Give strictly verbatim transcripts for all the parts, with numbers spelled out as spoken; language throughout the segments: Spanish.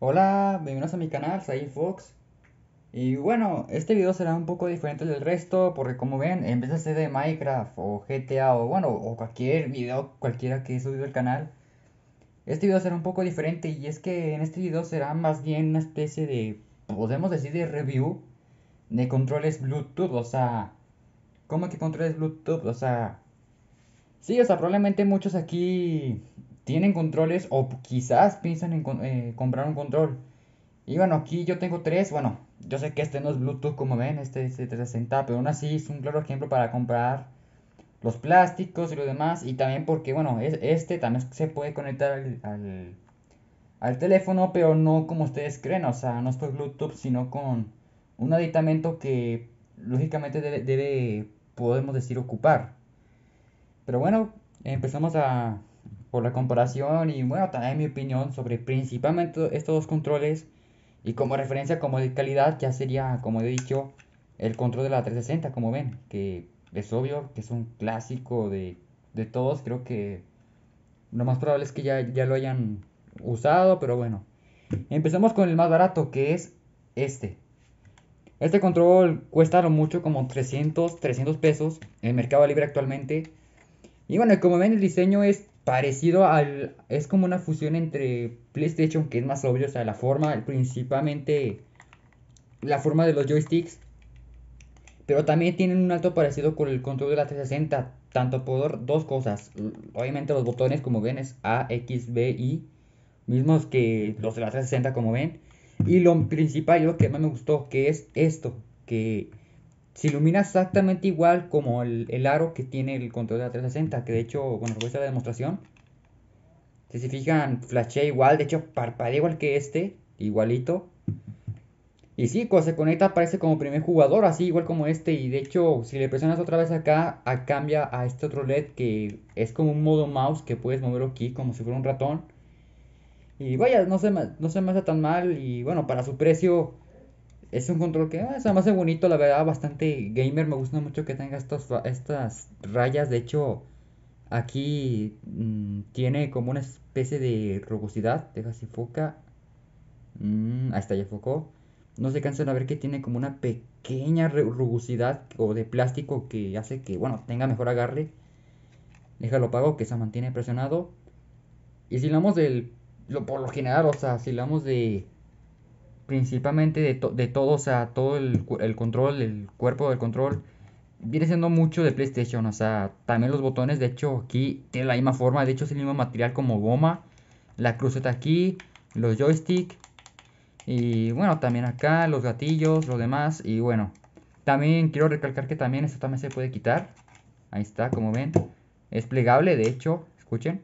Hola, bienvenidos a mi canal, soy Fox. Y bueno, este video será un poco diferente del resto porque como ven, en vez de ser de Minecraft o G T A o bueno, o cualquier video cualquiera que he subido al canal, este video será un poco diferente y es que en este video será más bien una especie de, podemos decir, de review de controles Bluetooth, o sea, ¿cómo que controles Bluetooth? O sea, sí, o sea, probablemente muchos aquí tienen controles o quizás piensan en con- eh, comprar un control. Y bueno, aquí yo tengo tres. Bueno, yo sé que este no es Bluetooth como ven, este es de trescientos sesenta, pero aún así es un claro ejemplo para comprar los plásticos y lo demás. Y también porque, bueno, es- este también se puede conectar al, al, al teléfono, pero no como ustedes creen. O sea, no es por Bluetooth, sino con un aditamento que lógicamente debe, debe podemos decir, ocupar. Pero bueno, empezamos a, por la comparación y bueno, también mi opinión sobre principalmente estos dos controles. Y como referencia como de calidad ya sería, como he dicho, el control de la trescientos sesenta, como ven, que es obvio que es un clásico de, de todos. Creo que lo más probable es que ya, ya lo hayan usado, pero bueno. Empezamos con el más barato, que es este. Este control cuesta lo mucho como trescientos, trescientos pesos en el Mercado Libre actualmente. Y bueno, como ven, el diseño es parecido al... Es como una fusión entre PlayStation, que es más obvio, o sea, la forma, principalmente la forma de los joysticks, pero también tienen un alto parecido con el control de la trescientos sesenta, tanto por dos cosas. Obviamente los botones, como ven, es A, X, B, Y, mismos que los de la trescientos sesenta, como ven. Y lo principal, y lo que más me gustó, que es esto, que se ilumina exactamente igual como el, el aro que tiene el control de la trescientos sesenta, que de hecho, bueno, voy a hacer la demostración. Si se fijan, flashea igual, de hecho parpadea igual que este, igualito. Y sí, cuando se conecta aparece como primer jugador, así igual como este. Y de hecho, si le presionas otra vez acá, a cambia a este otro L E D que es como un modo mouse que puedes moverlo aquí como si fuera un ratón. Y vaya, no se me, no se me hace tan mal. Y bueno, para su precio es un control que eh, se me hace bonito, la verdad, bastante gamer. Me gusta mucho que tenga estos, fa- estas rayas. De hecho, aquí mm, tiene como una especie de rugosidad. Deja si foca. Mm, ahí está, ya enfocó. No se cansan a ver que tiene como una pequeña re- rugosidad o de plástico que hace que, bueno, tenga mejor agarre. Déjalo apago, que se mantiene presionado. Y si hablamos del, lo, por lo general, o sea, si hablamos de principalmente de, to- de todo, o sea, todo el, cu- el control, el cuerpo del control, viene siendo mucho de PlayStation, o sea, también los botones, de hecho, aquí tiene la misma forma, de hecho es el mismo material como goma. La cruceta aquí, los joysticks. Y bueno, también acá los gatillos, lo demás. Y bueno, también quiero recalcar que también esto también se puede quitar. Ahí está, como ven. Es plegable, de hecho, escuchen.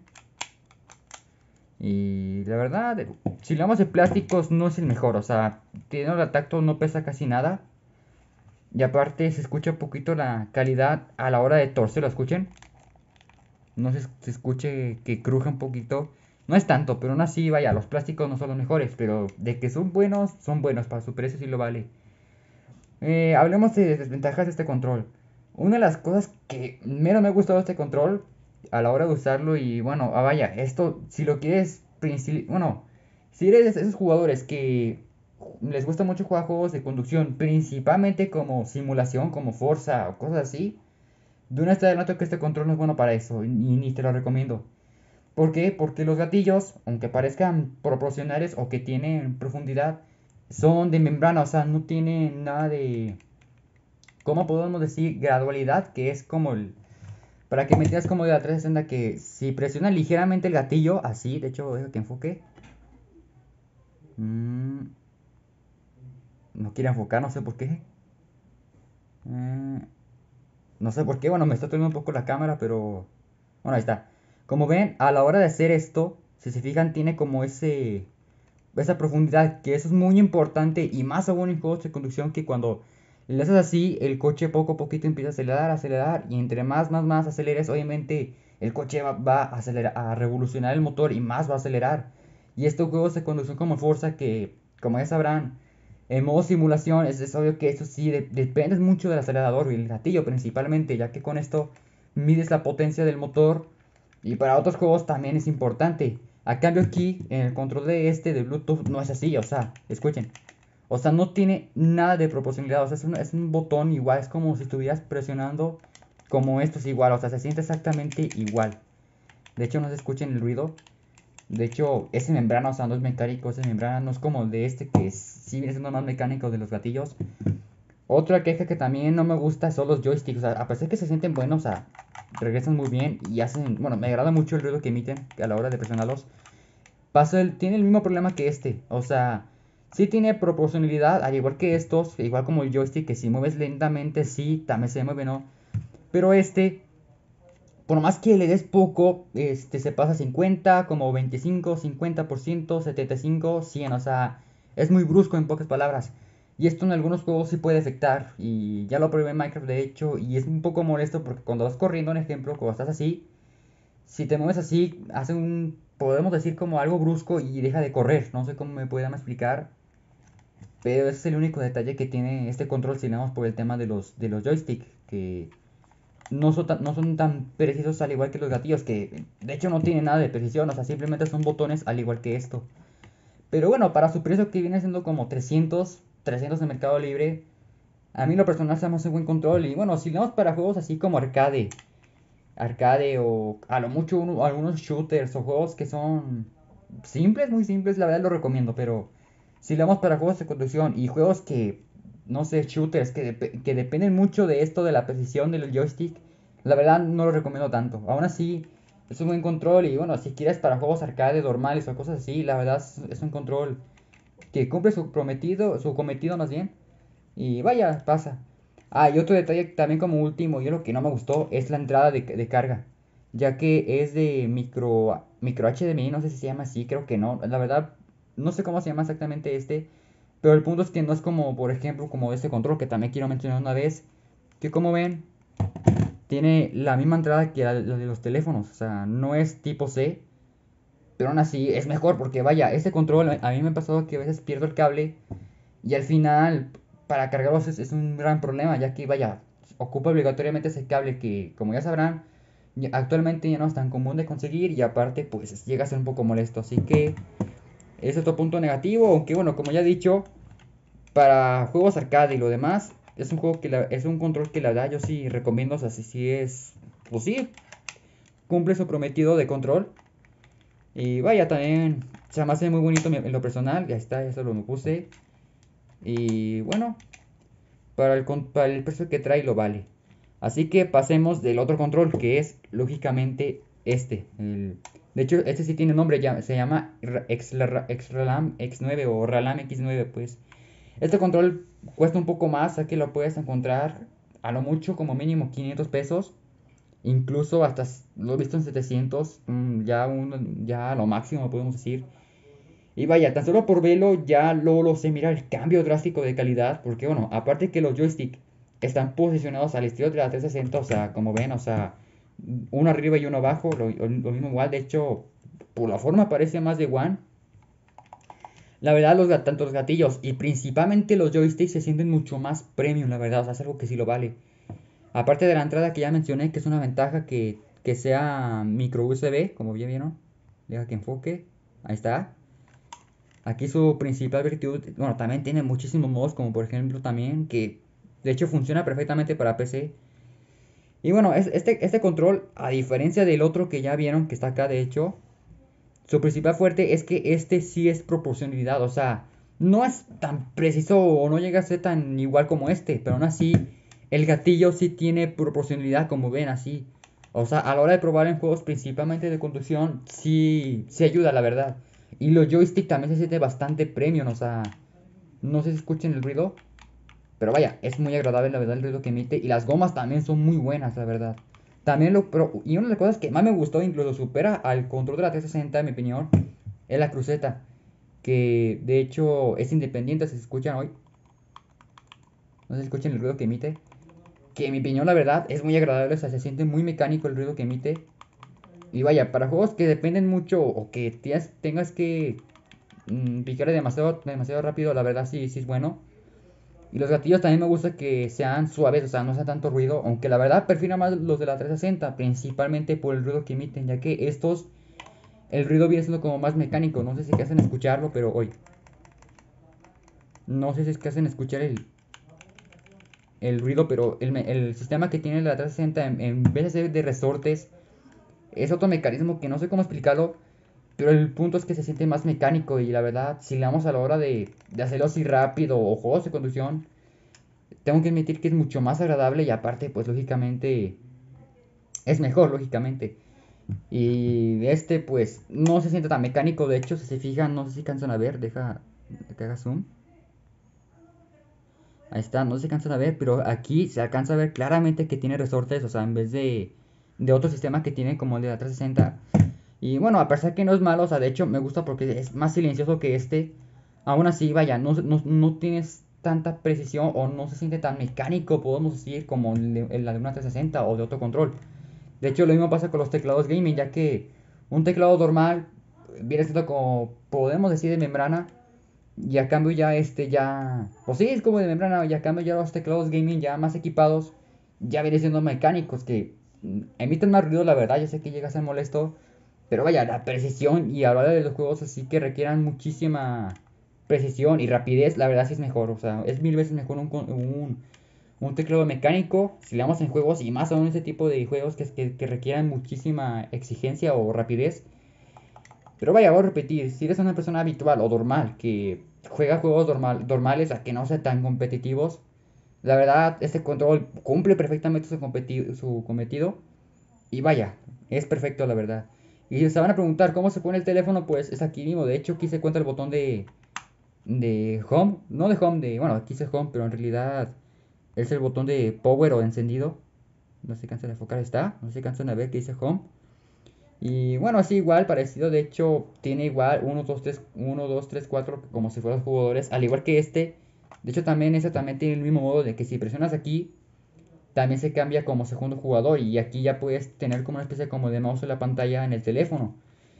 Y la verdad, si hablamos de plásticos, no es el mejor. O sea, tiene el tacto, no pesa casi nada. Y aparte se escucha un poquito la calidad a la hora de torcerlo, escuchen. No se, se escuche que cruje un poquito. No es tanto, pero aún así, vaya, los plásticos no son los mejores. Pero de que son buenos, son buenos. Para su precio sí lo vale. Eh, hablemos de desventajas de este control. Una de las cosas que menos me ha gustado de este control a la hora de usarlo y bueno, ah, vaya, esto si lo quieres, princi- bueno, si eres de esos jugadores que les gusta mucho jugar juegos de conducción, principalmente como simulación, como Forza o cosas así, de una vez te adelanto que este control no es bueno para eso y ni te lo recomiendo. ¿Por qué? Porque los gatillos, aunque parezcan proporcionales o que tienen profundidad, son de membrana, o sea, no tienen nada de, ¿cómo podemos decir? Gradualidad, que es como el... Para que me entiendas como de la trescientos sesenta, que si presionas ligeramente el gatillo, así, de hecho, deja que enfoque. Mm, no quiere enfocar, no sé por qué. Mm, no sé por qué, bueno, me está tomando un poco la cámara, pero... Bueno, ahí está. Como ven, a la hora de hacer esto, si se fijan, tiene como ese... Esa profundidad, que eso es muy importante y más aún en juegos de conducción que cuando le haces así, el coche poco a poquito empieza a acelerar, acelerar y entre más, más, más aceleres, obviamente el coche va, va a, acelerar, a revolucionar el motor y más va a acelerar. Y estos juegos de conducción como Forza que, como ya sabrán, en modo simulación es, es obvio que eso sí de- depende mucho del acelerador y el gatillo principalmente, ya que con esto mides la potencia del motor y para otros juegos también es importante. A cambio aquí, en el control de este de Bluetooth no es así, o sea, escuchen. O sea, no tiene nada de proporcionalidad, o sea, es un, es un botón igual, es como si estuvieras presionando como esto es igual, o sea, se siente exactamente igual. De hecho, no se escucha el ruido. De hecho, ese membrana, o sea, no es mecánico, ese membrana no es como el de este que sí viene siendo más mecánico de los gatillos. Otra queja que también no me gusta son los joysticks, o sea, a pesar de que se sienten buenos, o sea, regresan muy bien y hacen, bueno, me agrada mucho el ruido que emiten a la hora de presionarlos. Pasa el, tiene el mismo problema que este, o sea, sí tiene proporcionalidad, al igual que estos, igual como el joystick, que si mueves lentamente, sí, también se mueve, ¿no? Pero este, por más que le des poco, este se pasa a cincuenta, como veinticinco, cincuenta por ciento, setenta y cinco, cien, o sea, es muy brusco en pocas palabras. Y esto en algunos juegos sí puede afectar, y ya lo probé en Minecraft de hecho, y es un poco molesto porque cuando vas corriendo, un ejemplo, cuando estás así, si te mueves así, hace un, podemos decir como algo brusco y deja de correr, no sé cómo me puedan explicar, pero ese es el único detalle que tiene este control si le damos por el tema de los, de los joysticks, que no son, tan, no son tan precisos al igual que los gatillos, que de hecho no tienen nada de precisión, o sea, simplemente son botones al igual que esto. Pero bueno, para su precio que viene siendo como trescientos, trescientos de Mercado Libre, a mí lo personal se me hace buen control. Y bueno, si le damos para juegos así como arcade, arcade o a lo mucho uno, algunos shooters o juegos que son simples, muy simples, la verdad lo recomiendo. Pero si le damos para juegos de conducción y juegos que, no sé, shooters que, dep- que dependen mucho de esto, de la precisión del joystick, la verdad no lo recomiendo tanto. Aún así, es un buen control y bueno, si quieres para juegos arcade normales o cosas así, la verdad es, es un control que cumple su prometido, su cometido más bien. Y vaya, pasa. Ah, y otro detalle también como último, y lo que no me gustó, es la entrada de, de carga. Ya que es de micro, micro H D M I, no sé si se llama así, creo que no. La verdad, no sé cómo se llama exactamente este. Pero el punto es que no es como, por ejemplo, como este control que también quiero mencionar una vez. Que como ven, tiene la misma entrada que la, la de los teléfonos. O sea, no es tipo C. Pero aún así es mejor porque vaya, este control a mí me ha pasado que a veces pierdo el cable y al final, para cargarlos es, es un gran problema, ya que, vaya, ocupa obligatoriamente ese cable que, como ya sabrán, ya- actualmente ya no es tan común de conseguir y aparte, pues llega a ser un poco molesto. Así que es otro punto negativo, aunque bueno, como ya he dicho, para juegos arcade y lo demás, es un juego que la- es un control que la verdad yo sí recomiendo, o sea, si, si es, pues sí, cumple su prometido de control. Y vaya, también se me hace muy bonito en lo personal, ya está, eso lo me puse. Y bueno, para el, con- para el precio que trae lo vale. Así que pasemos del otro control que es lógicamente este. el- de hecho, este sí tiene nombre, ya, se llama Ra- Xla- Xralam X nueve o Ralam X nueve pues. Este control cuesta un poco más, así que lo puedes encontrar a lo mucho como mínimo quinientos pesos. Incluso hasta s- lo he visto en setecientos, mm, ya, un, ya lo máximo podemos decir. Y vaya, tan solo por verlo ya luego lo sé, mira el cambio drástico de calidad, porque bueno, aparte que los joysticks están posicionados al estilo de la trescientos sesenta, o sea, como ven, o sea, uno arriba y uno abajo, lo, lo mismo igual, de hecho, por la forma parece más de One. La verdad, los, gat- tanto los gatillos y principalmente los joysticks se sienten mucho más premium, la verdad, o sea, es algo que sí lo vale. Aparte de la entrada que ya mencioné, que es una ventaja que, que sea micro U S B, como bien vieron, deja que enfoque, ahí está. Aquí su principal virtud, bueno, también tiene muchísimos modos, como por ejemplo también que de hecho funciona perfectamente para P C. Y bueno, es- este, este control, a diferencia del otro que ya vieron que está acá, de hecho, su principal fuerte es que este sí es proporcionalidad, o sea, no es tan preciso o no llega a ser tan igual como este, pero aún así el gatillo sí tiene proporcionalidad, como ven así. O sea, a la hora de probar en juegos principalmente de conducción, sí, sí ayuda, la verdad. Y los joystick también se siente bastante premium, o sea, no sé si escuchen el ruido, pero vaya, es muy agradable la verdad el ruido que emite. Y las gomas también son muy buenas, la verdad. También lo, pero, y una de las cosas que más me gustó, incluso supera al control de la trescientos sesenta, en mi opinión, es la cruceta. Que de hecho es independiente, si se escuchan hoy. No se escuchen el ruido que emite. Que en mi opinión, la verdad, es muy agradable, o sea, se siente muy mecánico el ruido que emite. Y vaya, para juegos que dependen mucho o que tienes- tengas que mm, picarle demasiado, demasiado rápido, la verdad sí, sí es bueno. Y los gatillos también me gusta que sean suaves, o sea, no sea tanto ruido. Aunque la verdad prefiero más los de la trescientos sesenta, principalmente por el ruido que emiten, ya que estos el ruido viene siendo como más mecánico. No sé si hacen escucharlo, pero hoy. No sé si es que hacen escuchar el, el ruido, pero el, el sistema que tiene la trescientos sesenta en, en vez de ser de resortes, es otro mecanismo que no sé cómo explicarlo. Pero el punto es que se siente más mecánico y la verdad, si le damos a la hora de, de hacerlo así rápido o juegos de conducción, tengo que admitir que es mucho más agradable y aparte, pues lógicamente, es mejor, lógicamente. Y este, pues, no se siente tan mecánico. De hecho, si se fijan, no sé si cansan a ver, deja que haga zoom. Ahí está, no se cansan a ver, pero aquí se alcanza a ver claramente que tiene resortes, o sea, en vez de, de otro sistema que tiene como el de la trescientos sesenta. Y bueno, a pesar que no es malo, o sea, de hecho me gusta porque es más silencioso que este. Aún así, vaya, no, no, no tienes tanta precisión o no se siente tan mecánico, podemos decir, como el de, el de una trescientos sesenta o de otro control. De hecho, lo mismo pasa con los teclados gaming, ya que un teclado normal viene siendo como, podemos decir, de membrana. Y a cambio ya este ya... Pues sí, es como de membrana. Y a cambio ya los teclados gaming ya más equipados ya vienen siendo mecánicos que mm, emiten más ruido, la verdad. Yo sé que llega a ser molesto. Pero vaya, la precisión y a la hora de los juegos así que requieran muchísima precisión y rapidez, la verdad sí es mejor. O sea, es mil veces mejor un, un, un teclado mecánico si le damos en juegos y más aún ese tipo de juegos que, que, que requieran muchísima exigencia o rapidez. Pero vaya, voy a repetir, si eres una persona habitual o normal que juega juegos normal, normales a que no sean tan competitivos, la verdad, este control cumple perfectamente su, competi- su cometido. Y vaya, es perfecto, la verdad. Y si se van a preguntar cómo se pone el teléfono, pues es aquí mismo. De hecho, aquí se encuentra el botón de, de home. No de home, de. Bueno, aquí dice home, pero en realidad es el botón de power o encendido. No se cansan de enfocar, está. No se cansan de ver que dice home. Y bueno, así igual, parecido, de hecho, tiene igual uno, dos, tres, uno, dos, tres, cuatro, como si fueran los jugadores, al igual que este. De hecho, también este también tiene el mismo modo de que si presionas aquí, también se cambia como segundo jugador. Y aquí ya puedes tener como una especie como de mouse en la pantalla en el teléfono.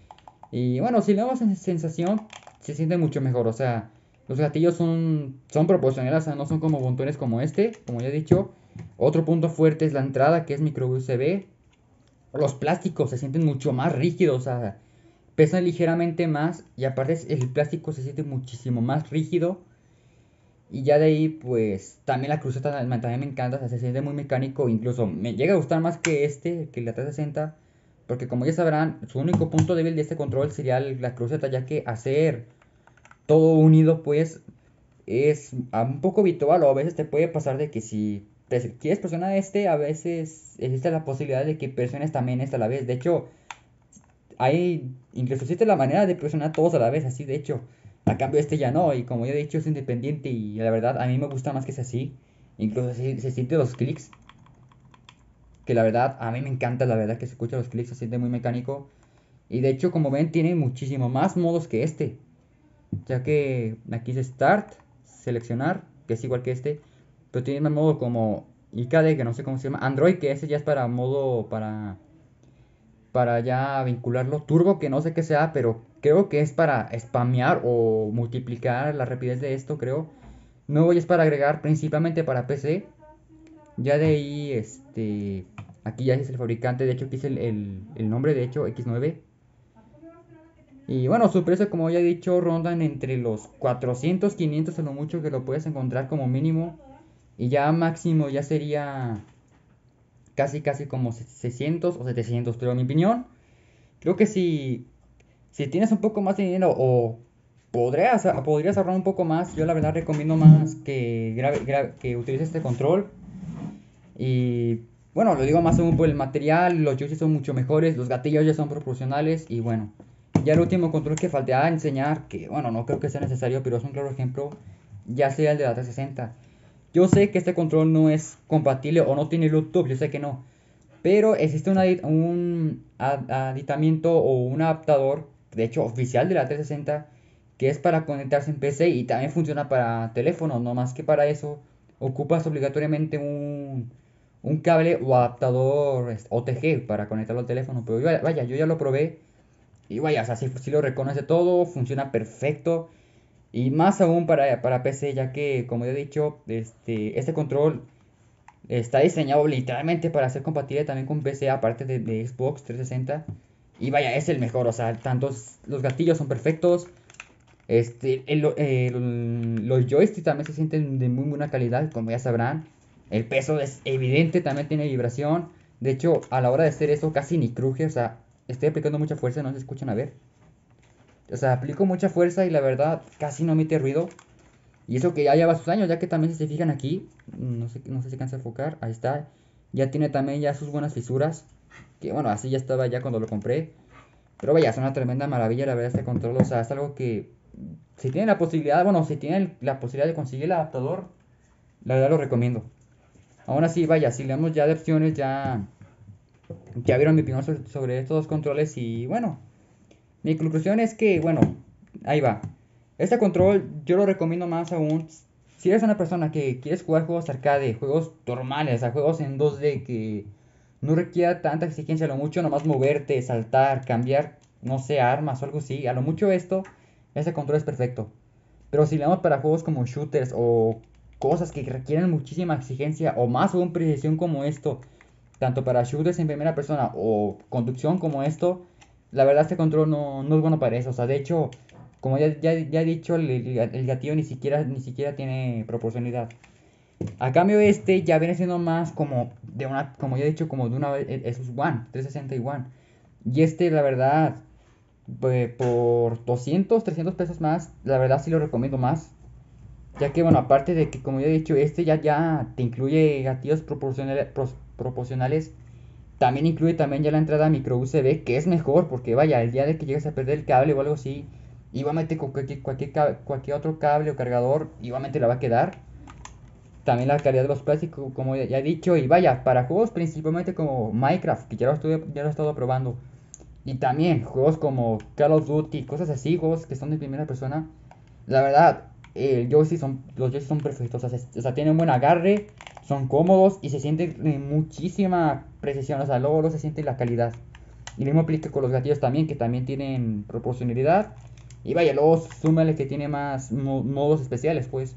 Y bueno, si le damos en sensación, se siente mucho mejor. O sea, los gatillos son, son proporcionales, o sea, no son como botones como este, como ya he dicho. Otro punto fuerte es la entrada, que es micro U S B. Los plásticos se sienten mucho más rígidos, o sea, pesan ligeramente más y aparte el plástico se siente muchísimo más rígido. Y ya de ahí, pues, también la cruceta también me encanta, o sea, se siente muy mecánico, incluso me llega a gustar más que este, que la trescientos sesenta, porque como ya sabrán, su único punto débil de este control sería la cruceta, ya que hacer todo unido, pues, es un poco habitual, o a veces te puede pasar de que si quieres presionar este, a veces existe la posibilidad de que presiones también este a la vez. De hecho, hay, incluso existe la manera de presionar todos a la vez, así de hecho. A cambio este ya no, y como ya he dicho es independiente y la verdad a mí me gusta más que sea así. Incluso se, se siente los clics, que la verdad a mí me encanta, la verdad que se escucha los clics, se siente muy mecánico. Y de hecho como ven tiene muchísimo más modos que este. Ya que aquí dice Start, seleccionar, que es igual que este. Pero tiene más modo como I K D, que no sé cómo se llama. Android, que ese ya es para modo, para para ya vincularlo. Turbo, que no sé qué sea, pero creo que es para spamear o multiplicar la rapidez de esto, creo. Nuevo ya es para agregar principalmente para P C. Ya de ahí, este... Aquí ya es el fabricante, de hecho aquí es el, el, el nombre, de hecho, X nueve. Y bueno, su precio, como ya he dicho, rondan entre los cuatrocientos, quinientos a lo mucho que lo puedes encontrar como mínimo. Y ya máximo ya sería casi casi como seiscientos o setecientos. Pero en mi opinión, creo que si si tienes un poco más de dinero o podrías, podrías ahorrar un poco más, yo la verdad recomiendo más que, grabe- gra- que utilices este control. Y bueno, lo digo más aún por el material, los joysticks son mucho mejores, los gatillos ya son proporcionales y bueno. Ya el último control que falta enseñar, que bueno, no creo que sea necesario, pero es un claro ejemplo, ya sea el de la trescientos sesenta. Yo sé que este control no es compatible o no tiene Bluetooth, yo sé que no. Pero existe un, adi- un ad- aditamiento o un adaptador, de hecho oficial de la trescientos sesenta, que es para conectarse en P C y también funciona para teléfono. No más que para eso ocupas obligatoriamente un, un cable o adaptador este, O T G para conectarlo al teléfono. Pero yo- vaya, yo ya lo probé y vaya, o sea, sí, sí lo reconoce todo, funciona perfecto. Y más aún para, para P C, ya que, como ya he dicho, este, este control está diseñado literalmente para ser compatible también con P C, aparte de, de Xbox trescientos sesenta. Y vaya, es el mejor, o sea, tantos los gatillos son perfectos. Este, el- el- los joysticks también se sienten de muy buena calidad, como ya sabrán. El peso es evidente, también tiene vibración. De hecho, a la hora de hacer eso casi ni cruje, o sea, estoy aplicando mucha fuerza, no se escuchan a ver. O sea, aplico mucha fuerza y la verdad casi no emite ruido. Y eso que ya lleva sus años, ya que también si se fijan aquí, no sé, no sé si alcanza a enfocar, ahí está. Ya tiene también ya sus buenas fisuras. Que bueno, así ya estaba ya cuando lo compré. Pero vaya, es una tremenda maravilla la verdad este control. O sea, es algo que si tienen la posibilidad, bueno, si tienen la posibilidad de conseguir el adaptador, la verdad lo recomiendo. Aún así, vaya, si leemos ya de opciones, ya, ya vieron mi opinión sobre, sobre estos dos controles. Y bueno, mi conclusión es que, bueno, ahí va. Este control yo lo recomiendo más aún si eres una persona que quieres jugar juegos arcade, juegos normales, o sea, juegos en dos D que no requiera tanta exigencia, a lo mucho nomás moverte, saltar, cambiar, no sé, armas o algo así. A lo mucho esto, este control es perfecto. Pero si le damos para juegos como shooters o cosas que requieren muchísima exigencia o más aún precisión como esto, tanto para shooters en primera persona o conducción como esto, la verdad este control no, no es bueno para eso. O sea, de hecho, como ya, ya, ya he dicho, el, el- el gatillo ni siquiera, ni siquiera tiene proporcionalidad. A cambio este ya viene siendo más como de una, como ya he dicho, como de una Asus One, trescientos sesenta y One. Y este, la verdad, pues, por doscientos, trescientos pesos más, la verdad sí lo recomiendo más. Ya que, bueno, aparte de que, como ya he dicho, este ya, ya te incluye gatillos proporcionales, pros- proporcionales. También incluye también ya la entrada micro U S B, que es mejor, porque vaya, el día de que llegues a perder el cable o algo así, igualmente con cualquier, cualquier, ca- cualquier otro cable o cargador, igualmente la va a quedar. También la calidad de los plásticos, como ya, ya he dicho, y vaya, para juegos principalmente como Minecraft, que ya lo, estuve, ya lo he estado probando. Y también juegos como Call of Duty, cosas así, juegos que son de primera persona. La verdad, el joystick son, los joysticks son perfectos. O sea, se- o sea, tienen buen agarre, son cómodos y se siente eh, muchísima precisión. O sea, luego, luego se siente la calidad. Y lo mismo aplica con los gatillos también, que también tienen proporcionalidad. Y vaya, luego súmale que tiene más mo- modos especiales, pues.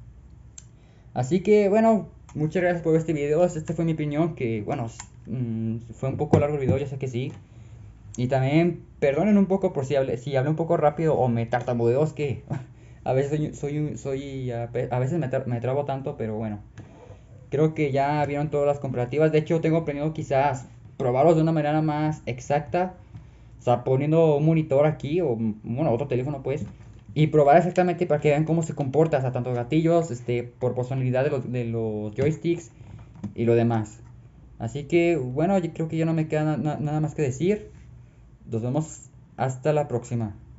Así que, bueno, muchas gracias por ver este video. Este fue mi opinión, que, bueno, s- mm, fue un poco largo el video, ya sé que sí. Y también perdonen un poco por si hablé, si hablé un poco rápido o me tartamudeo, es que a veces soy, soy, un- soy a, pe- a veces me, tra- me trabo tanto, pero bueno, creo que ya vieron todas las comparativas. De hecho, tengo planeado quizás probarlos de una manera más exacta, o sea, poniendo un monitor aquí o, mm, bueno, otro teléfono pues, y probar exactamente para que vean cómo se comporta, o sea, tanto gatillos, este, por personalidad de los, de los joysticks y lo demás. Así que, bueno, yo creo que ya no me queda na- na- nada más que decir. Nos vemos hasta la próxima.